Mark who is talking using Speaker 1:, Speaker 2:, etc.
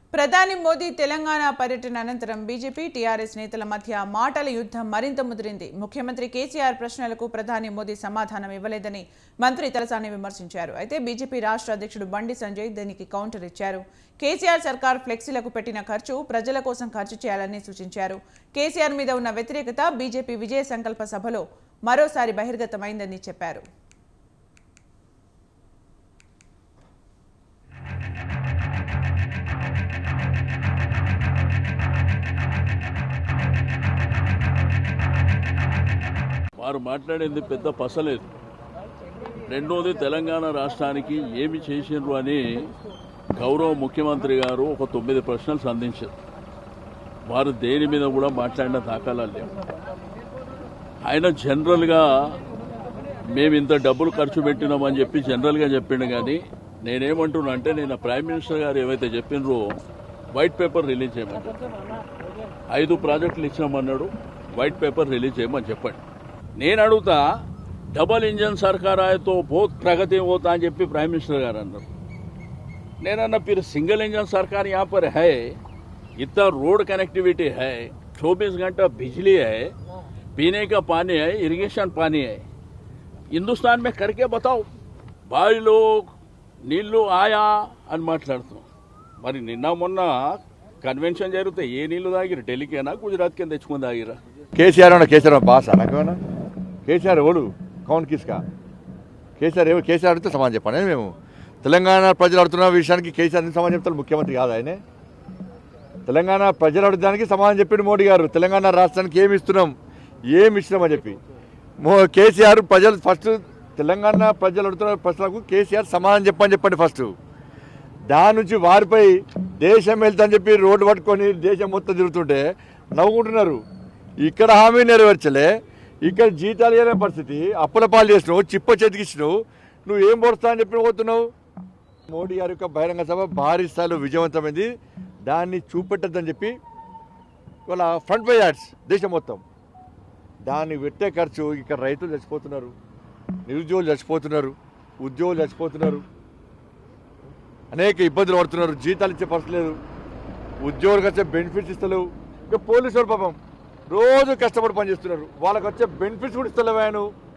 Speaker 1: ప్రధాని మోదీ తెలంగాణ పర్యటన అనంతరం బీజేపీ టీఆర్ఎస్ నేతల మధ్య మాటల యుద్ధం మరింత ముదిరింది. ముఖ్యమంత్రి కేసీఆర్ ప్రశ్నలకు ప్రధాని మోదీ సమాధానం ఇవ్వలేదని మంత్రి తలసాని విమర్శించారు. అయితే బీజేపీ రాష్ట్ర అధ్యక్షుడు బండి సంజయ్ దీనికి కౌంటర్ ఇచ్చారు. కేసీఆర్ సర్కార్ ఫ్లెక్సీలకు పెట్టిన ఖర్చు ప్రజల కోసం ఖర్చు చేయాలని సూచించారు. కేసీఆర్ మీద ఉన్న వ్యతిరేకత బీజేపీ విజయ సంకల్ప సభలో మరోసారి బహిర్గతమైందని చెప్పారు.
Speaker 2: వారు మాట్లాడేది పెద్ద పసలేదు. రెండోది, తెలంగాణ రాష్ట్రానికి ఏమి చేసిండ్రు అని గౌరవ ముఖ్యమంత్రి గారు ఒక 9 ప్రశ్నలు సంధించారు. వారు దేని మీద కూడా మాట్లాడిన దాఖలాలు లేవు. ఆయన జనరల్గా మేము ఇంత డబ్బులు ఖర్చు పెట్టినామని చెప్పి జనరల్గా చెప్పిండు. కానీ నేనేమంటున్నా అంటే, నేను ప్రైమ్ మినిస్టర్ గారు ఏవైతే చెప్పినరో వైట్ పేపర్ రిలీజ్ చేయమని చెప్పాను. 5 ప్రాజెక్టులు ఇచ్చామన్నాడు, వైట్ పేపర్ రిలీజ్ చేయమని చెప్పండి. నేను అడుగుతా, डबल इंजन सरकार आए तो बहुत प्रगति होता है जब प्राइम मिनिस्टर गाరు అన్నారు. నేనన్నా फिर सिंगल इंजन सरकार यहाँ पर है, इतना रोड कनेक्टिविटी है, 24 घंटा बिजली है, पीने का पानी है, इरिगेशन पानी है, हिंदुस्तान में करके बताओ. బావిలో నీళ్లు ఆయా అని మాట్లాడుతాం. మరి నిన్న మొన్న కన్వెన్షన్ జరిగితే ఏ నీళ్లు తాగిరు? ఢిల్లీకేనా గుజరాత్ కింద తెచ్చుకుని తాగిరా?
Speaker 3: కేసీఆర్ బాస్ అనకమన్నా. కేసీఆర్ ఎవడు? కౌన్ కిస్కా? కేసీఆర్ అడిగితే సమాధానం చెప్పండి. మేము తెలంగాణ ప్రజలు అడుగుతున్న విషయానికి కేసీఆర్ సమాధానం చెప్తారు. ముఖ్యమంత్రి కాదు ఆయనే. తెలంగాణ ప్రజలు అడుగుదానికి సమాధానం చెప్పిన మోడీ గారు తెలంగాణ రాష్ట్రానికి ఏమి ఇస్తున్నాం, ఏమి ఇచ్చినామని చెప్పి కేసీఆర్ ప్రజలు ఫస్ట్ తెలంగాణ ప్రజలు అడుగుతున్న ప్రశ్నలకు కేసీఆర్ సమాధానం చెప్పండి ఫస్ట్. దాని నుంచి వారిపై దేశం వెళ్తాని చెప్పి రోడ్డు పట్టుకొని దేశం మొత్తం తిరుగుతుంటే నవ్వుకుంటున్నారు. ఇక్కడ హామీ నెరవేర్చలే, ఇక్కడ జీతాలు ఇవ్వలే పరిస్థితి, అప్పుల పాలు చేసినావు, చిప్ప చేతికిచ్చినావు, నువ్వు ఏం పొడుస్తా అని చెప్పి పోతున్నావు. మోడీ గారి యొక్క బహిరంగ సభ భారీ స్థాయిలో విజయవంతమైంది. దాన్ని చూపెట్టద్దని చెప్పి వాళ్ళ ఫ్రంట్ పై యాడ్స్ దేశం మొత్తం. దాన్ని పెట్టే ఖర్చు ఇక్కడ రైతులు చచ్చిపోతున్నారు, నిరుద్యోగులు చచ్చిపోతున్నారు, ఉద్యోగులు చచ్చిపోతున్నారు, అనేక ఇబ్బందులు పడుతున్నారు, జీతాలు ఇచ్చే పరిస్థితి లేదు, ఉద్యోగులకు వచ్చే బెనిఫిట్స్ ఇస్తలేవు. ఇక పోలీసు వాళ్ళు పాపం రోజు కష్టపడి పనిచేస్తున్నారు, వాళ్ళకి వచ్చే బెనిఫిట్స్ కూడా ఇస్తలేవు.